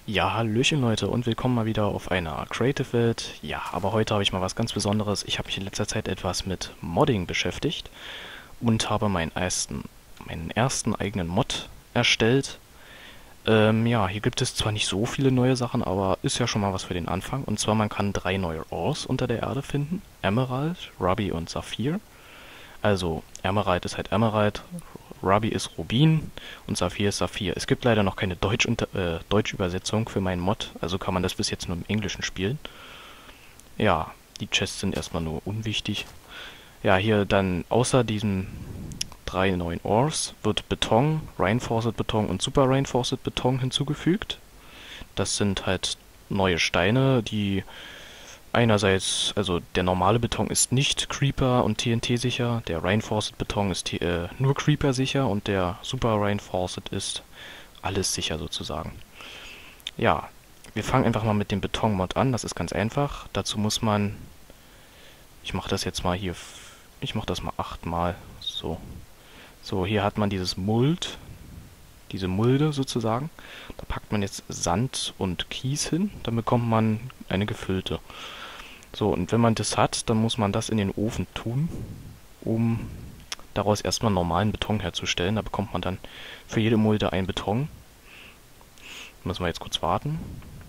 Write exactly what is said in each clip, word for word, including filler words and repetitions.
Ja, hallöchen Leute und willkommen mal wieder auf einer Creative Welt. Ja, aber heute habe ich mal was ganz Besonderes. Ich habe mich in letzter Zeit etwas mit Modding beschäftigt und habe meinen ersten, meinen ersten eigenen Mod erstellt. Ähm, ja, hier gibt es zwar nicht so viele neue Sachen, aber ist ja schon mal was für den Anfang. Und zwar, man kann drei neue Ores unter der Erde finden. Emerald, Ruby und Saphir. Also, Emerald ist halt Emerald, Ruby ist Rubin und Saphir ist Saphir. Es gibt leider noch keine Deutsch äh, Deutschübersetzung für meinen Mod, also kann man das bis jetzt nur im Englischen spielen. Ja, die Chests sind erstmal nur unwichtig. Ja, hier dann außer diesen drei neuen Ores wird Beton, Reinforced Beton und Super Reinforced Beton hinzugefügt. Das sind halt neue Steine, die einerseits, also der normale Beton ist nicht Creeper und T N T sicher, der Reinforced Beton ist äh, nur Creeper sicher und der Super Reinforced ist alles sicher sozusagen. Ja, wir fangen einfach mal mit dem Betonmod an, das ist ganz einfach. Dazu muss man, ich mache das jetzt mal hier, ich mache das mal achtmal, so. So, hier hat man dieses Muld, diese Mulde sozusagen. Da packt man jetzt Sand und Kies hin, dann bekommt man eine gefüllte. So, und wenn man das hat, dann muss man das in den Ofen tun, um daraus erstmal normalen Beton herzustellen. Da bekommt man dann für jede Mulde einen Beton. Müssen wir jetzt kurz warten.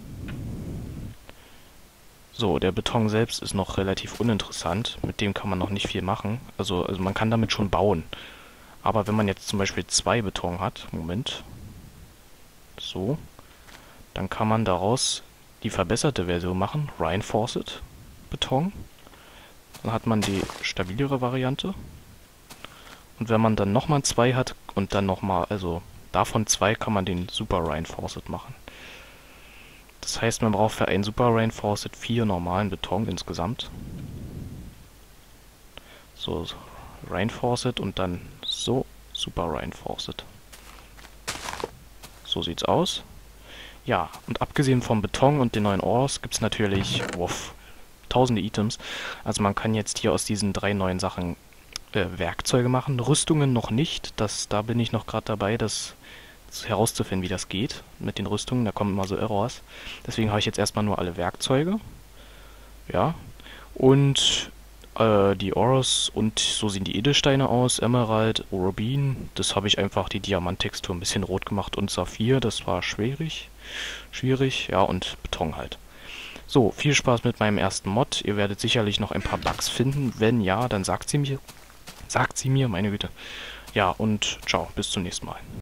So, der Beton selbst ist noch relativ uninteressant. Mit dem kann man noch nicht viel machen. Also, also man kann damit schon bauen. Aber wenn man jetzt zum Beispiel zwei Beton hat, Moment, so, dann kann man daraus die verbesserte Version machen, Reinforced Beton. Dann hat man die stabilere Variante. Und wenn man dann nochmal zwei hat und dann nochmal, also davon zwei kann man den Super Reinforced machen. Das heißt, man braucht für einen Super Reinforced vier normalen Beton insgesamt. So, Reinforced und dann so Super Reinforced. So sieht's aus. Ja, und abgesehen vom Beton und den neuen Ores gibt es natürlich, wuff, tausende Items. Also man kann jetzt hier aus diesen drei neuen Sachen äh, Werkzeuge machen. Rüstungen noch nicht. Das, da bin ich noch gerade dabei, das herauszufinden, wie das geht mit den Rüstungen. Da kommen immer so Errors. Deswegen habe ich jetzt erstmal nur alle Werkzeuge. Ja. Und äh, die Ores und so sehen die Edelsteine aus. Emerald, Rubin. Das habe ich einfach die Diamanttextur ein bisschen rot gemacht. Und Saphir, das war schwierig. Schwierig. Ja, und Beton halt. So, viel Spaß mit meinem ersten Mod. Ihr werdet sicherlich noch ein paar Bugs finden. Wenn ja, dann sagt sie mir. Sagt sie mir, meine Güte. Ja, und ciao, bis zum nächsten Mal.